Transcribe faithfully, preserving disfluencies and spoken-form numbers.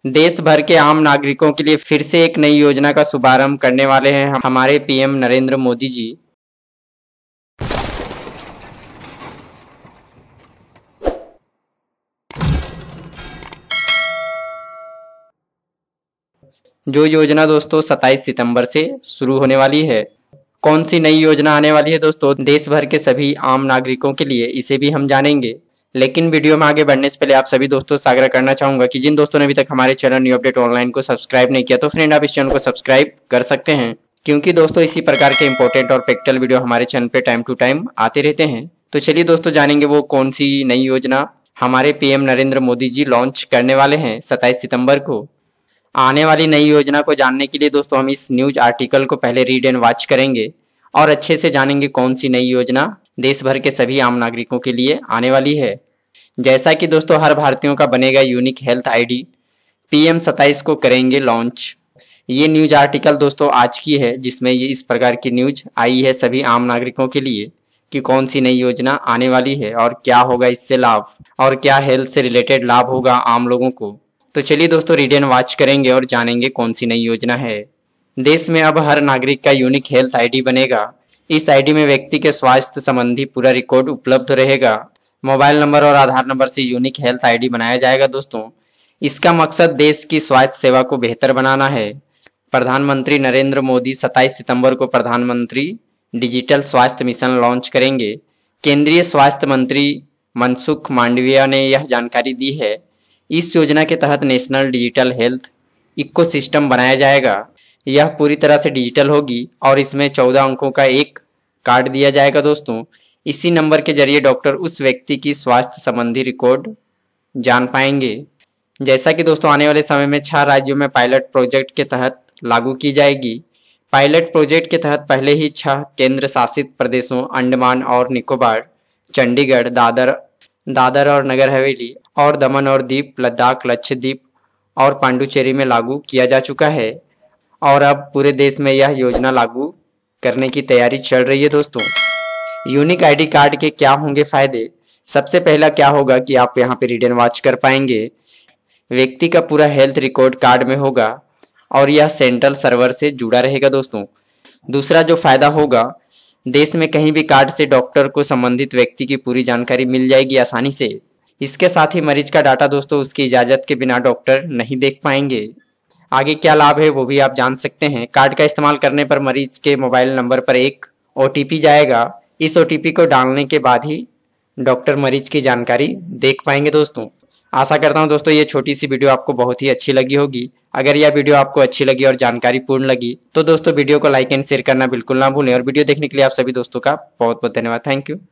देश भर के आम नागरिकों के लिए फिर से एक नई योजना का शुभारंभ करने वाले हैं हमारे पीएम नरेंद्र मोदी जी। जो योजना दोस्तों सत्ताईस सितंबर से शुरू होने वाली है। कौन सी नई योजना आने वाली है दोस्तों देश भर के सभी आम नागरिकों के लिए, इसे भी हम जानेंगे। लेकिन वीडियो में आगे बढ़ने से पहले आप सभी दोस्तों से आग्रह करना चाहूंगा कि जिन दोस्तों ने अभी तक हमारे चैनल न्यू अपडेट ऑनलाइन को सब्सक्राइब नहीं किया तो फ्रेंड आप इस चैनल को सब्सक्राइब कर सकते हैं, क्योंकि दोस्तों इसी प्रकार के इंपॉर्टेंट और प्रैक्टिकल वीडियो हमारे चैनल पे टाइम टू टाइम आते रहते हैं। तो चलिए दोस्तों जानेंगे वो कौन सी नई योजना हमारे पीएम नरेंद्र मोदी जी लॉन्च करने वाले हैं सत्ताईस सितंबर को। आने वाली नई योजना को जानने के लिए दोस्तों हम इस न्यूज आर्टिकल को पहले रीड एंड वॉच करेंगे और अच्छे से जानेंगे कौन सी नई योजना देश भर के सभी आम नागरिकों के लिए आने वाली है। जैसा कि दोस्तों हर भारतीयों का बनेगा यूनिक हेल्थ आईडी, पीएम सत्ताईस को करेंगे लॉन्च। ये न्यूज आर्टिकल दोस्तों आज की है, जिसमें ये इस प्रकार की न्यूज आई है सभी आम नागरिकों के लिए कि कौन सी नई योजना आने वाली है और क्या होगा इससे लाभ और क्या हेल्थ से रिलेटेड लाभ होगा आम लोगों को। तो चलिए दोस्तों रीड एंड वॉच करेंगे और जानेंगे कौन सी नई योजना है। देश में अब हर नागरिक का यूनिक हेल्थ आईडी बनेगा। इस आईडी में व्यक्ति के स्वास्थ्य संबंधी पूरा रिकॉर्ड उपलब्ध रहेगा। मोबाइल नंबर और आधार नंबर से यूनिक हेल्थ आईडी बनाया जाएगा दोस्तों। इसका मकसद देश की स्वास्थ्य सेवा को बेहतर बनाना है। प्रधानमंत्री नरेंद्र मोदी सत्ताईस सितंबर को प्रधानमंत्री डिजिटल स्वास्थ्य मिशन लॉन्च करेंगे। केंद्रीय स्वास्थ्य मंत्री मनसुख मांडविया ने यह जानकारी दी है। इस योजना के तहत नेशनल डिजिटल हेल्थ इकोसिस्टम बनाया जाएगा। यह पूरी तरह से डिजिटल होगी और इसमें चौदह अंकों का एक कार्ड दिया जाएगा दोस्तों। इसी नंबर के जरिए डॉक्टर उस व्यक्ति की स्वास्थ्य संबंधी रिकॉर्ड जान पाएंगे। जैसा कि दोस्तों आने वाले समय में छह राज्यों में पायलट प्रोजेक्ट के तहत लागू की जाएगी। पायलट प्रोजेक्ट के तहत पहले ही छह केंद्र शासित प्रदेशों अंडमान और निकोबार, चंडीगढ़, दादर दादर और नगर हवेली और दमन और दीप, लद्दाख, लक्षद्वीप और पांडुचेरी में लागू किया जा चुका है और अब पूरे देश में यह योजना लागू करने की तैयारी चल रही है दोस्तों। यूनिक आईडी कार्ड के क्या होंगे फायदे? सबसे पहला क्या होगा कि आप यहाँ पे रीड एंड वॉच कर पाएंगे। व्यक्ति का पूरा हेल्थ रिकॉर्ड कार्ड में होगा और यह सेंट्रल सर्वर से जुड़ा रहेगा दोस्तों। दूसरा जो फायदा होगा, देश में कहीं भी कार्ड से डॉक्टर को संबंधित व्यक्ति की पूरी जानकारी मिल जाएगी आसानी से। इसके साथ ही मरीज का डाटा दोस्तों उसकी इजाजत के बिना डॉक्टर नहीं देख पाएंगे। आगे क्या लाभ है वो भी आप जान सकते हैं। कार्ड का इस्तेमाल करने पर मरीज के मोबाइल नंबर पर एक ओटीपी जाएगा। इस ओटीपी को डालने के बाद ही डॉक्टर मरीज की जानकारी देख पाएंगे दोस्तों। आशा करता हूं दोस्तों ये छोटी सी वीडियो आपको बहुत ही अच्छी लगी होगी। अगर यह वीडियो आपको अच्छी लगी और जानकारी पूर्ण लगी तो दोस्तों वीडियो को लाइक एंड शेयर करना बिल्कुल ना भूलें और वीडियो देखने के लिए आप सभी दोस्तों का बहुत बहुत धन्यवाद। Thank you.